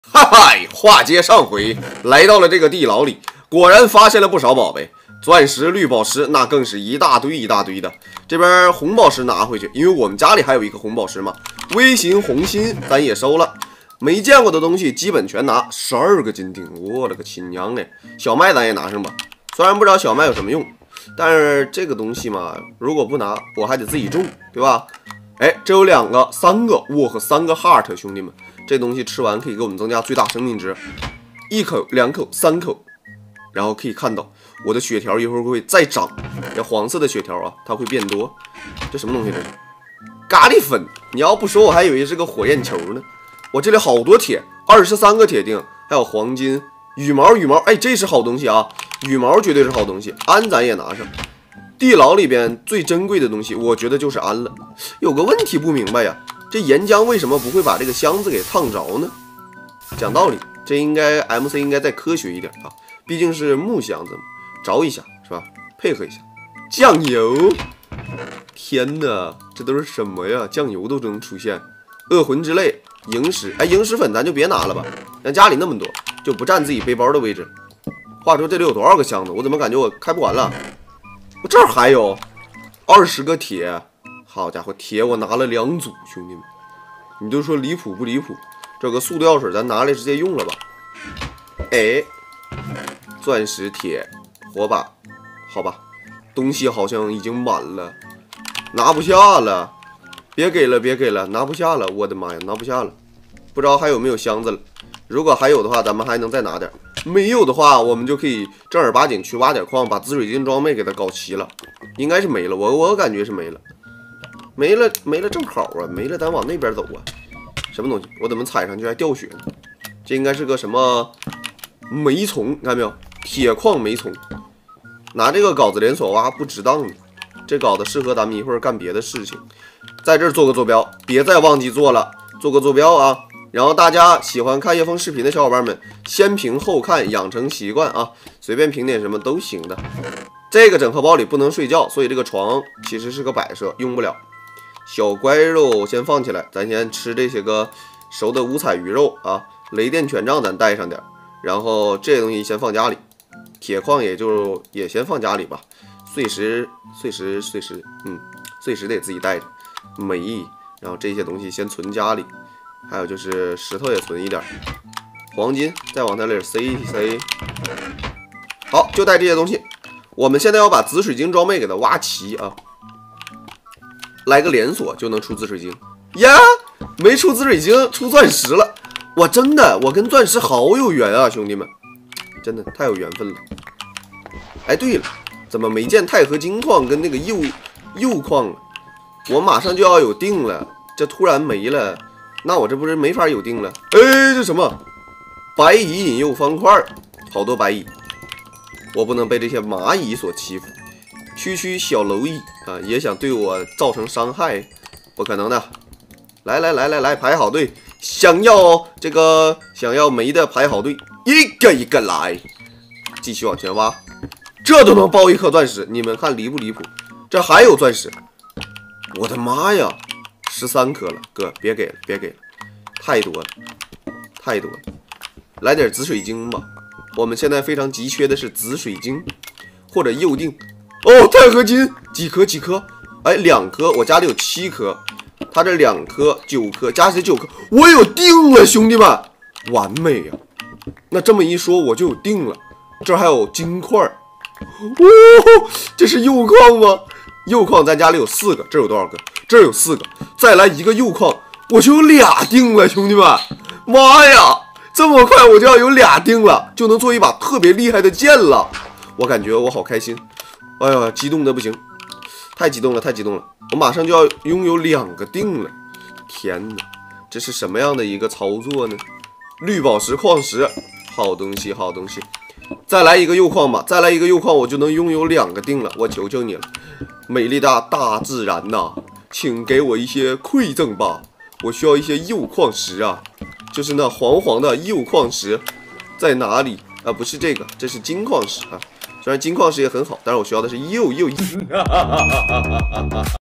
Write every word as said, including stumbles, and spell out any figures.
哈哈，话接上回，来到了这个地牢里，果然发现了不少宝贝，钻石、绿宝石那更是一大堆一大堆的。这边红宝石拿回去，因为我们家里还有一颗红宝石嘛。微型红心咱也收了，没见过的东西基本全拿，十二个金锭，我的个亲娘哎！小麦咱也拿上吧，虽然不知道小麦有什么用，但是这个东西嘛，如果不拿，我还得自己种，对吧？哎，这有两个、三个沃和三个 heart， 兄弟们，这东西吃完可以给我们增加最大生命值，一口、两口、三口，然后可以看到我的血条一会儿会再长，这黄色的血条啊，它会变多。这什么东西这是？咖喱粉！你要不说我还以为是个火焰球呢。我这里好多铁，二十三个铁锭，还有黄金、羽毛、羽毛，哎，这是好东西啊！羽毛绝对是好东西，鞍咱也拿上。地牢里边最珍贵的东西，我觉得就是鞍了。有个问题不明白呀，这岩浆为什么不会把这个箱子给烫着呢？讲道理，这应该 M C 应该再科学一点啊，毕竟是木箱子嘛，着一下是吧？配合一下。酱油，天哪，这都是什么呀？酱油都能出现。恶魂之泪，萤石，哎，萤石粉咱就别拿了吧，咱家里那么多，就不占自己背包的位置。话说这里有多少个箱子？我怎么感觉我开不完了？我这儿还有二十个铁，好家伙，铁我拿了两组，兄弟们，你就说离谱不离谱？这个塑料水咱拿来直接用了吧？哎，钻石铁火把，好吧，东西好像已经满了，拿不下了，别给了，别给了，拿不下了，我的妈呀，拿不下了，不知道还有没有箱子了。如果还有的话，咱们还能再拿点。没有的话，我们就可以正儿八经去挖点矿，把紫水晶装备给它搞齐了。应该是没了，我我感觉是没了，没了没了，正好啊，没了，咱往那边走啊。什么东西？我怎么踩上去还掉血呢？这应该是个什么煤虫？看到没有？铁矿煤虫。拿这个镐子连锁挖不值当的，这镐子适合咱们一会儿干别的事情。在这儿做个坐标，别再忘记做了，做个坐标啊。然后大家喜欢看叶枫视频的小伙伴们，先评后看，养成习惯啊，随便评点什么都行的。这个整合包里不能睡觉，所以这个床其实是个摆设，用不了。小乖肉先放起来，咱先吃这些个熟的五彩鱼肉啊。雷电权杖咱带上点，然后这些东西先放家里，铁矿也就也先放家里吧。碎石、碎石、碎石，嗯，碎石得自己带着。煤，然后这些东西先存家里。还有就是石头也存一点，黄金再往那里塞一塞。好，就带这些东西。我们现在要把紫水晶装备给它挖齐啊！来个连锁就能出紫水晶呀！没出紫水晶，出钻石了！我真的，我跟钻石好有缘啊，兄弟们，真的太有缘分了。哎，对了，怎么没见钛合金矿跟那个铀铀矿了？我马上就要有锭了，这突然没了。那我这不是没法有锭了？哎，这什么白蚁引诱方块，好多白蚁，我不能被这些蚂蚁所欺负。区区小蝼蚁啊，也想对我造成伤害，不可能的。来来来来来，排好队，想要这个想要煤的排好队，一个一个来，继续往前挖，这都能包一颗钻石，你们看离不离谱？这还有钻石，我的妈呀！十三颗了，哥，别给了，别给了，太多了，太多了，来点紫水晶吧。我们现在非常急缺的是紫水晶或者铀锭。哦，钛合金几颗？几颗？哎，两颗，我家里有七颗，他这两颗，九颗，加起来九颗，我有锭了，兄弟们，完美呀！那这么一说，我就有锭了。这还有金块，哦，这是铀矿吗？铀矿咱家里有四个，这有多少个？这有四个，再来一个铀矿，我就有俩锭了，兄弟们！妈呀，这么快我就要有俩锭了，就能做一把特别厉害的剑了。我感觉我好开心，哎呀，激动的不行，太激动了，太激动了！我马上就要拥有两个锭了，天哪，这是什么样的一个操作呢？绿宝石矿石，好东西，好东西！再来一个铀矿吧，再来一个铀矿，我就能拥有两个锭了，我求求你了，美丽的大自然呐、啊！请给我一些馈赠吧，我需要一些铀矿石啊，就是那黄黄的铀矿石，在哪里啊？不是这个，这是金矿石啊。虽然金矿石也很好，但是我需要的是铀铀。